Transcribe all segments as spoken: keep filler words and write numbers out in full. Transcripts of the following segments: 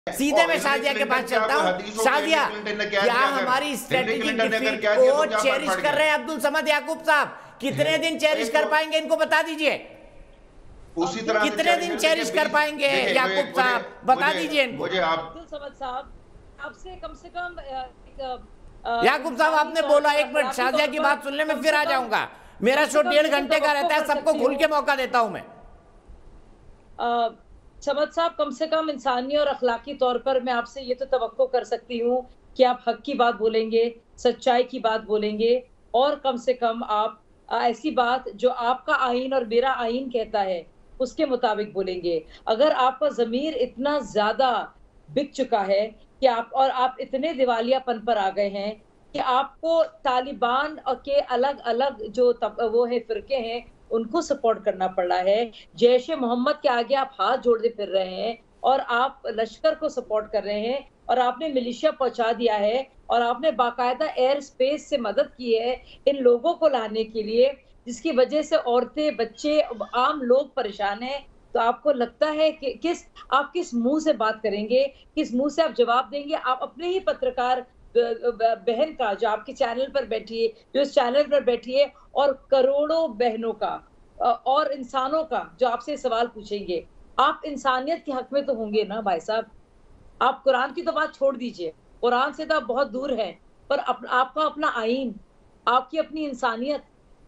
सीधे मैं शाजिया के पास चलता हूँ। शाजिया, क्या हमारी स्ट्रेटेजिक डिफीट को चेरिश कर रहे हैं अब्दुल समद याकूब साहब? कितने दिन चेरिश कर पाएंगे इनको बता दीजिए। उसी तरह कितने दिन चेरिश कर पाएंगे याकूब साहब, बता दीजिए इनको। मुझे अब्दुल समद साहब आपसे कम से कम याकूब साहब आपने बोला, एक मिनट शाजिया की बात सुन ले, मैं फिर आ जाऊंगा। मेरा शो डेढ़ घंटे का रहता है, सबको खुल के मौका देता हूं मैं। समद साहब, कम से कम इंसानी और अखलाकी तौर पर मैं आपसे ये तो तवक्को कर सकती हूँ कि आप हक की बात बोलेंगे, सच्चाई की बात बोलेंगे, और कम से कम आप ऐसी बात जो आपका आईन और मेरा आईन कहता है उसके मुताबिक बोलेंगे। अगर आपका ज़मीर इतना ज्यादा बिक चुका है कि आप और आप इतने दिवालियापन पर आ गए हैं कि आपको तालिबान के अलग अलग जो तब, वो है फिरके हैं उनको सपोर्ट करना पड़ रहा है, जैश ए मोहम्मद के आगे आप हाथ जोड़ते फिर रहे हैं, और आप लश्कर को सपोर्ट कर रहे हैं, और आपने मिलिशिया पहुंचा दिया है, और आपने बाकायदा एयर स्पेस से मदद की है इन लोगों को लाने के लिए, जिसकी वजह से औरतें, बच्चे, आम लोग परेशान हैं। तो आपको लगता है कि किस आप किस मुंह से बात करेंगे, किस मुंह से आप जवाब देंगे? आप अपने ही पत्रकार बहन का जो आपके चैनल पर बैठी है, जो इस चैनल पर बैठी है, और करोड़ों बहनों का और इंसानों का जो आपसे सवाल पूछेंगे, आप इंसानियत के हक में तो होंगे ना भाई साहब। आप कुरान की तो बात छोड़ दीजिए, कुरान से तो आप बहुत दूर हैं, पर अप, आपका अपना आईन, आपकी अपनी इंसानियत,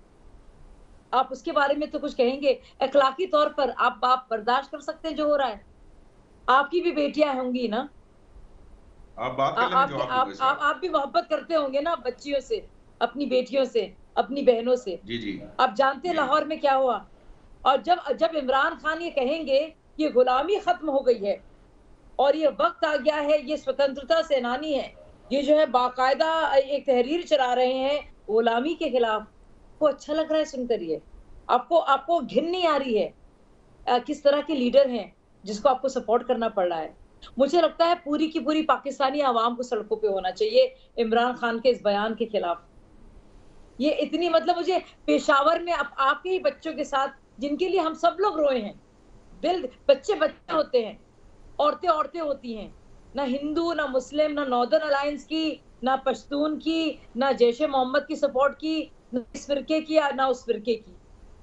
आप उसके बारे में तो कुछ कहेंगे। अखलाकी तौर पर आप आप बर्दाश्त कर सकते हैं जो हो रहा है? आपकी भी बेटियां होंगी ना, आप बात कर लें, आप, आप, आप, आप भी मोहब्बत करते होंगे ना बच्चियों से, अपनी बेटियों से, अपनी बहनों से। जी जी। आप जानते हैं लाहौर में क्या हुआ? और जब जब इमरान खान ये कहेंगे कि गुलामी खत्म हो गई है और ये वक्त आ गया है, ये स्वतंत्रता सेनानी है, ये जो है बाकायदा एक तहरीर चला रहे हैं गुलामी के खिलाफ, को अच्छा लग रहा है सुनकर? ये आपको आपको घिन नहीं आ रही है? आ, किस तरह के लीडर हैं जिसको आपको सपोर्ट करना पड़ रहा है? मुझे लगता है पूरी की पूरी पाकिस्तानी आवाम को सड़कों पे होना चाहिए इमरान खान के इस बयान के खिलाफ। ये इतनी, मतलब मुझे पेशावर में आप, आपके ही बच्चों के साथ, जिनके लिए हम सब लोग रोए हैं, दिल, बच्चे बच्चे होते हैं, औरतें औरतें होती हैं, ना हिंदू, ना मुस्लिम, ना नॉर्दर्न अलायंस की, ना पश्तून की, ना जैश ए मोहम्मद की सपोर्ट की, ना इस फिरके की, ना उस फिरके की।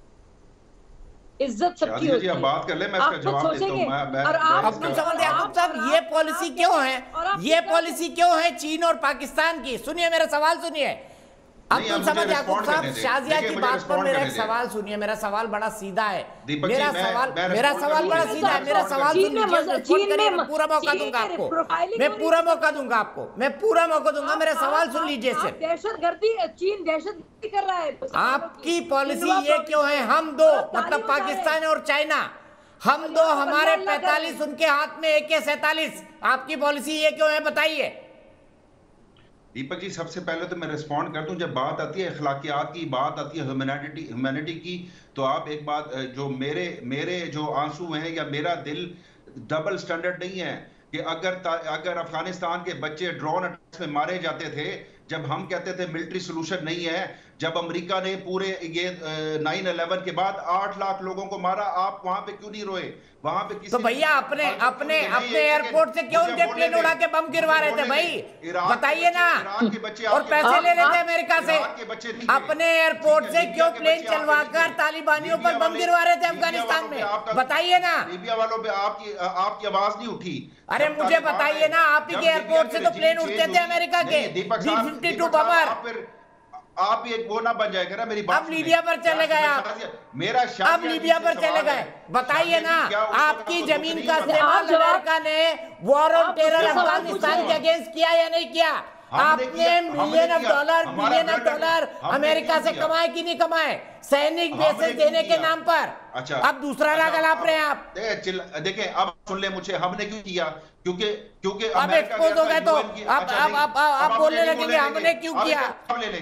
इज्जत सबकी होती है। बात कर ले, मैं इसका जवाब देता हूं। मैं, मैं, और आप अब्दुल समद याकूब साहब, ये पॉलिसी क्यों है? ये पॉलिसी क्यों है चीन और पाकिस्तान की? सुनिए मेरा सवाल सुनिए अब्दुल समद याकूब साहब, शाजिया की बात पर मेरा एक सवाल सुनिए। मेरा सवाल बड़ा सीधा है, मेरा सवाल मेरा सवाल बड़ा सीधा है। मेरा सवाल सुनिए, मैं पूरा मौका दूंगा आपको, मैं पूरा मौका दूंगा आपको, मैं पूरा मौका दूंगा। मेरा सवाल सुन लीजिए सिर्फ। दहशतगर्दी, चीन दहशतगर्दी कर रहा है। आपकी पॉलिसी ये क्यों है? हम दो, मतलब पाकिस्तान और चाइना, हम दो, हमारे पैंतालीस, उनके हाथ में ए के सैतालीस। आपकी पॉलिसी ये क्यों है, बताइए। दीपक जी, सबसे पहले तो मैं रिस्पॉन्ड करता हूँ, जब बात आती है अखलाकियात की, बात आती है ह्यूमैनिटी ह्यूमैनिटी की, तो आप एक बात, जो मेरे मेरे जो आंसू हैं या मेरा दिल डबल स्टैंडर्ड नहीं है कि अगर अगर अफगानिस्तान के बच्चे ड्रोन अटैक्स में मारे जाते थे, जब हम कहते थे मिलिट्री सोल्यूशन नहीं है, जब अमेरिका ने पूरे ये नाइन इलेवन के बाद आठ लाख लोगों को मारा, आप वहां पे क्यों नहीं रोए? वहां पे किसी तो भैया अपने अपने अपने एयरपोर्ट से क्यों उनके प्लेन उड़ा के बम गिरवा रहे थे भाई? बताइए ना। और पैसे ले रहे थे अमेरिका से, अपने एयरपोर्ट से क्यों प्लेन चलवाकर तालिबानियों पर बम गिरवा रहे थे अफगानिस्तान में? बताइए ना। लीबिया वालों पे आपकी आपकी आवाज नहीं उठी? अरे मुझे बताइए ना, आप ही के एयरपोर्ट से तो प्लेन उड़ते थे अमेरिका के, बी फिफ्टी टू बमर। आप एक वो ना बन जाएगा ना मेरी बात। अब लीबिया पर चले गए आप, मेरा अब लीबिया पर चले गए। बताइए ना, आपकी जमीन का इस्तेमाल अमेरिका ने वॉर ऑन टेरर अफगानिस्तान के अगेंस्ट किया या नहीं किया? आपने million of dollar million of dollar America से कमाए कि नहीं कमाए, सैनिक बेसेस देने के नाम पर? अच्छा, अब दूसरा राग अलाप रहे हैं आप। देखें, अब सुन ले मुझे, हमने क्यों किया? क्योंकि क्योंकि अब एक्सपोज हो गए तो अब अब आप बोलने लगेंगे हमने क्यों किया।